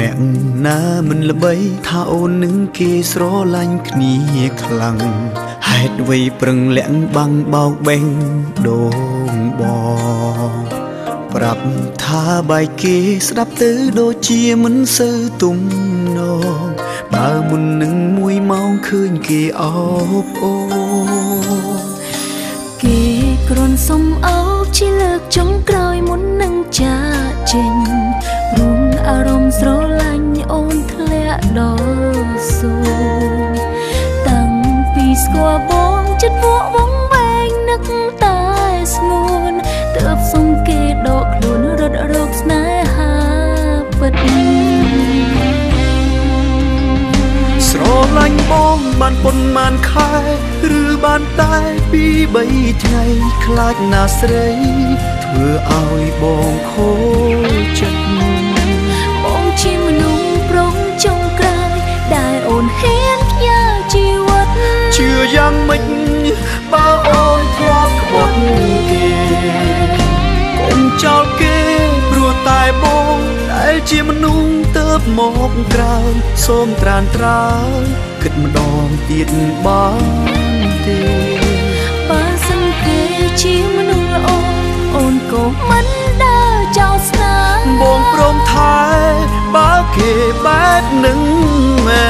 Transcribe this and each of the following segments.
អ្នកណាមិនល្បីថាអូននឹងគេស្រឡាញ់គ្នាខ្លាំងហេតុអ្វីប្រឹងលាក់បាំងបោកបេងដូងបងប្រាប់ថាបែកគេស្ដាប់ទៅដូចជាមិនសូវទំនងបើមុននឹង1 ម៉ោងឃើញគេអបអូគេគ្រាន់សុំអោបជាលើកចុងក្រោយមុននឹងចាកចេញរុំអារម្មណ៍ស្រឡាញ់អូនធ្លាក់ដល់សួងតាំងពីស្គាល់បងចិត្តវក់វងវែងនឹកតែស្ងួនទើបសុំគេដកខ្លួនរត់រកស្នេហាពិតស្រឡាញ់បងបានប៉ុន្មានខែឬបានតែ2 3ថ្ងៃខ្លាចណាស្រីធ្វើឲ្យបងខូចចិត្តបងជាមនុស្សប្រុងចុងក្រោយដែលអូនហ៊ានផ្ញើជីវិតជឿយ៉ាងម៉េចបើអូនធ្លាប់ក្បត់គេកុំចោលគេព្រោះតែបងដែលជាមនុស្សទៅមកក្រោយសូមត្រានត្រើយគិតម្ដងទៀតបានទេបើសិនគេជាមនុស្សល្អអូនក៏មិនដើរចោលស្នេហ៍បងព្រមថែបើគេបែបនឹងមែ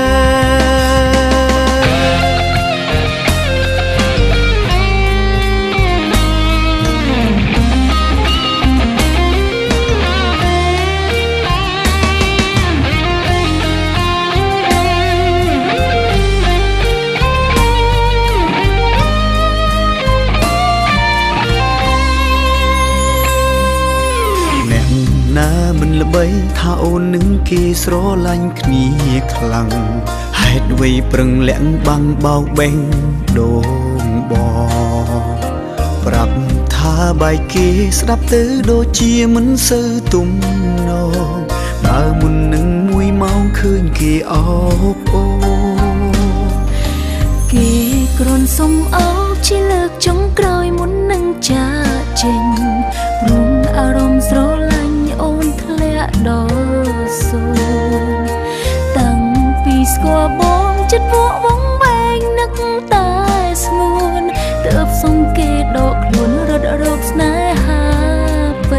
ណាមិនល្បីថាអូននឹងគេស្រឡាញ់គ្នាខ្លាំងហេតុអ្វីប្រឹងលាក់បាំងបោកបេងដូងបងប្រាប់ថាបែកគេស្ដាប់ទៅដូចជាមិនសូវទំនងបើមុននឹង1 ម៉ោងឃើញគេអបអូគេគ្រាន់សុំអោបជាលើកចុងក្រោយមុននឹងចាកចេញរុំអារម្មណ៍ស្រឡាញ់អូនធ្លាក់ដល់សួងតាំងពីស្គាល់បងចិត្តវក់វងវែងនឹកតែស្ងួនទើបសុំគេដកខ្លួនរត់រកស្នេហាពិត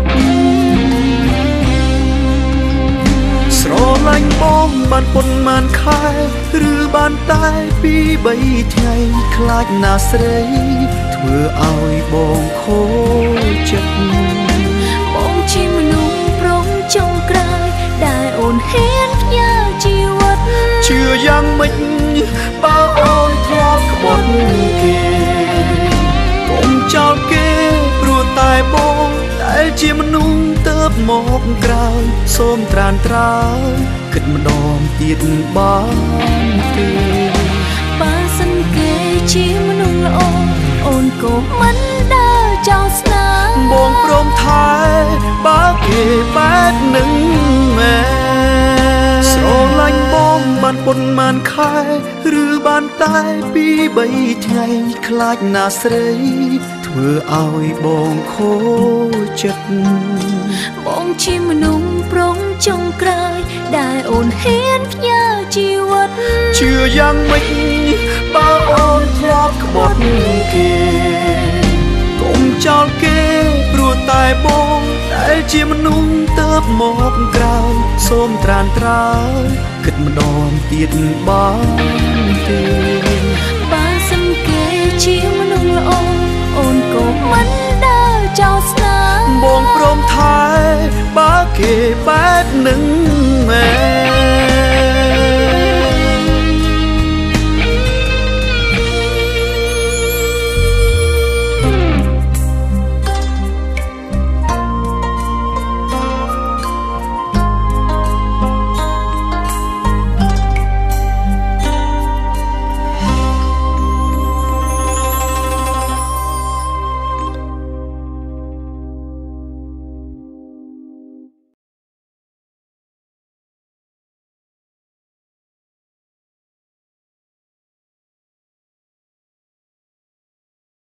ស្រឡាញ់បងបានប៉ុន្មានខែឬបានតែ2 3ថ្ងៃខ្លាចណាស្រីធ្វើឲ្យបងខូចចិត្តបងជាមនុស្សប្រុងចុងក្រោយដែលអូនហ៊ានផ្ញើជីវិតជឿយ៉ាងម៉េចបើអូនធ្លាប់ក្បត់គេកុំចោលគេព្រោះតែបងដែលជាមនុស្សទៅមកក្រោយសូមត្រានត្រើយគិតម្ដងទៀតបានទេបើសិនគេជាមនុស្សល្អអូនក៏មិនដើរចោលស្នេហ៍បងព្រមថែបើគេបែបនឹងមែស្រឡាញ់បងបានប៉ុន្មានខែឬបានតែ2 3ថ្ងៃខ្លាចណាស្រីធ្វើឲ្យបងខូចចិត្តបងជាមនុស្សប្រុងចុងក្រោយដែលអូនហ៊ានផ្ញើជីវិតជឿយ៉ាងម៉េចបើអូនធ្លាប់ក្បត់គេកុំចោលគេព្រោះតែបងដែលជាមនុស្សទៅមកក្រោយសូមត្រានត្រើយគិតម្ដងទៀតបានទេបើសិនគេជាមនុស្សល្អអូនក៏មិនដើរចោលស្នេហ៍បងព្រមថែបើគេបែបនឹង